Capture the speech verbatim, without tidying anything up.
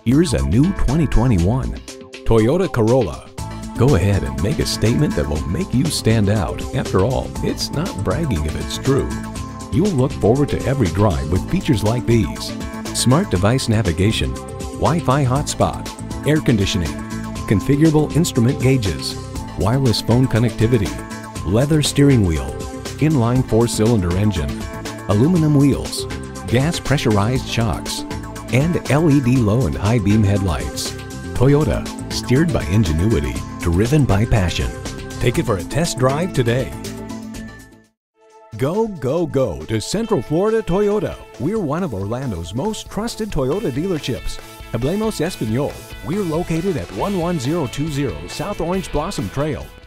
Here's a new twenty twenty-one Toyota Corolla. Go ahead and make a statement that will make you stand out. After all, it's not bragging if it's true. You'll look forward to every drive with features like these: smart device navigation, Wi-Fi hotspot, air conditioning, configurable instrument gauges, wireless phone connectivity, leather steering wheel, inline four-cylinder engine, aluminum wheels, gas pressurized shocks, and L E D low and high beam headlights. Toyota, steered by ingenuity, driven by passion. Take it for a test drive today. Go, go, go to Central Florida Toyota. We're one of Orlando's most trusted Toyota dealerships. Hablemos Espanol. We're located at one one zero two zero South Orange Blossom Trail.